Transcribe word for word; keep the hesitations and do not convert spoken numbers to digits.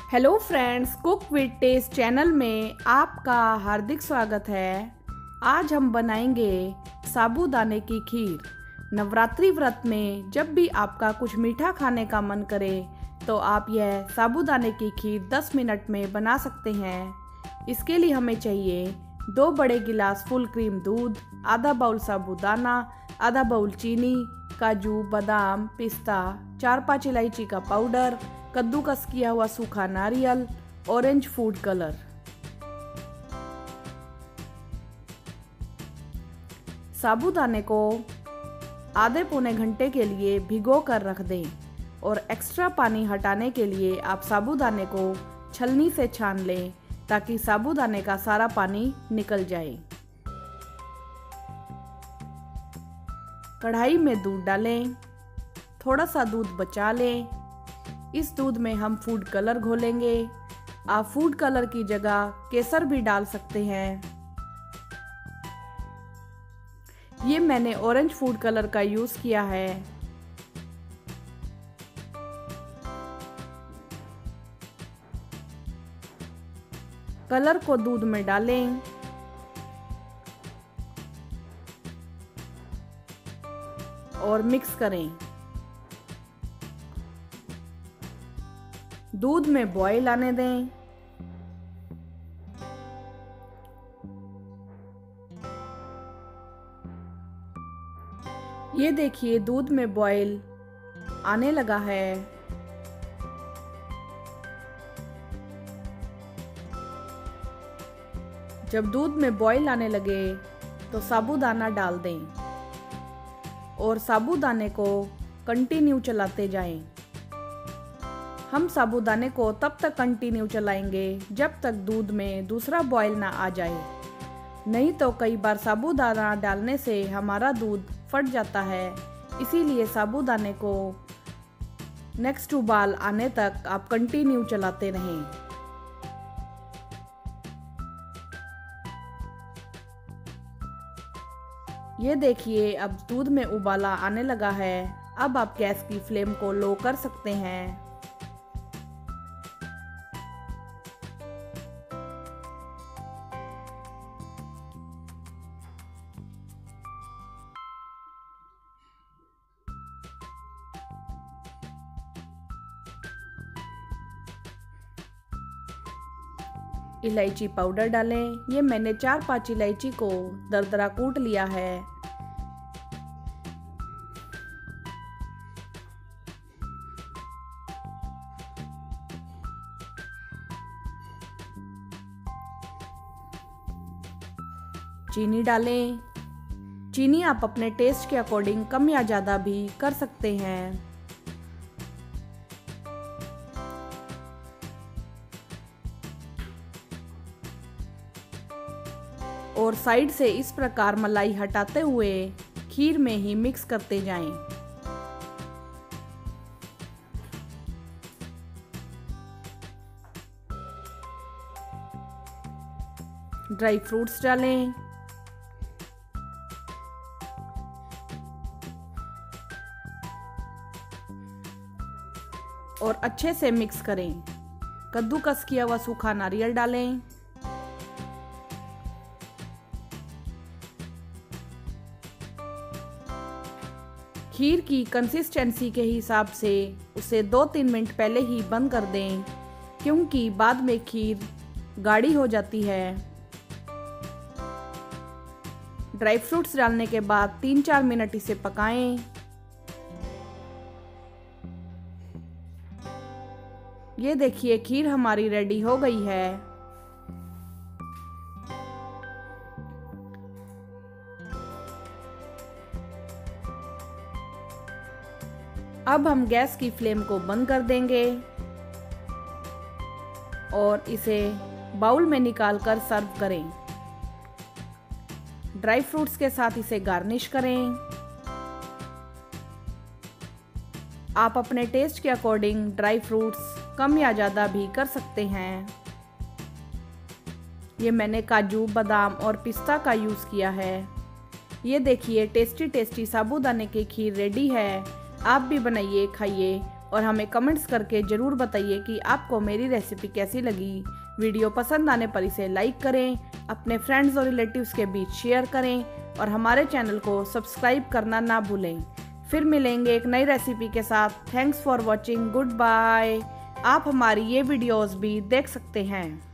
Hello friends, cook with taste channel में आपका हार्दिक स्वागत है। आज हम बनाएंगे साबूदाने की खीर। नवरात्रि व्रत में जब भी आपका कुछ मीठा खाने का मन करे तो आप यह साबूदाने की खीर दस मिनट में बना सकते हैं। इसके लिए हमें चाहिए दो बड़े गिलास फुल क्रीम दूध, आधा बाउल साबूदाना, आधा बाउल चीनी, काजू, बादाम, पिस्ता, चार पाँच इलायची का पाउडर, कद्दूकस किया हुआ सूखा नारियल, ऑरेंज फूड कलर। साबूदाने को आधे पौने घंटे के लिए भिगो कर रख दें और एक्स्ट्रा पानी हटाने के लिए आप साबूदाने को छलनी से छान लें ताकि साबूदाने का सारा पानी निकल जाए। कढ़ाई में दूध डालें, थोड़ा सा दूध बचा लें। इस दूध में हम फूड कलर घोलेंगे। आप फूड कलर की जगह केसर भी डाल सकते हैं। ये मैंने ऑरेंज फूड कलर का यूज किया है। कलर को दूध में डालें और मिक्स करें। दूध में बॉईल आने दें। ये देखिए दूध में बॉईल आने लगा है। जब दूध में बॉईल आने लगे तो साबूदाना डाल दें और साबूदाने को कंटिन्यू चलाते जाएं। हम साबूदाने को तब तक कंटिन्यू चलाएंगे जब तक दूध में दूसरा बॉयल ना आ जाए, नहीं तो कई बार साबूदाना डालने से हमारा दूध फट जाता है। इसीलिए साबूदाने को नेक्स्ट उबाल आने तक आप कंटिन्यू चलाते रहें। ये देखिए अब दूध में उबाला आने लगा है। अब आप गैस की फ्लेम को लो कर सकते हैं। इलायची पाउडर डालें। ये मैंने चार पांच इलायची को दरदरा कूट लिया है। चीनी डालें। चीनी आप अपने टेस्ट के अकॉर्डिंग कम या ज़्यादा भी कर सकते हैं। और साइड से इस प्रकार मलाई हटाते हुए खीर में ही मिक्स करते जाएं। ड्राई फ्रूट्स डालें। और अच्छे से मिक्स करें। कद्दूकस किया हुआ सूखा नारियल डालें। खीर की कंसिस्टेंसी के हिसाब से उसे दो तीन मिनट पहले ही बंद कर दें, क्योंकि बाद में खीर गाढ़ी हो जाती है। ड्राई फ्रूट्स डालने के बाद तीन चार मिनट इसे पकाएं। ये देखिए खीर हमारी रेडी हो गई है। अब हम गैस की फ्लेम को बंद कर देंगे और इसे बाउल में निकाल कर सर्व करें। ड्राई फ्रूट्स के साथ इसे गार्निश करें। आप अपने टेस्ट के अकॉर्डिंग ड्राई फ्रूट्स कम या ज़्यादा भी कर सकते हैं। ये मैंने काजू, बादाम और पिस्ता का यूज़ किया है। ये देखिए टेस्टी टेस्टी साबूदाने की खीर रेडी है। आप भी बनाइए, खाइए और हमें कमेंट्स करके ज़रूर बताइए कि आपको मेरी रेसिपी कैसी लगी। वीडियो पसंद आने पर इसे लाइक करें, अपने फ्रेंड्स और रिलेटिव्स के बीच शेयर करें और हमारे चैनल को सब्सक्राइब करना ना भूलें। फिर मिलेंगे एक नई रेसिपी के साथ। Thanks for watching, good bye. आप हमारी ये वीडियोस भी देख सकते हैं।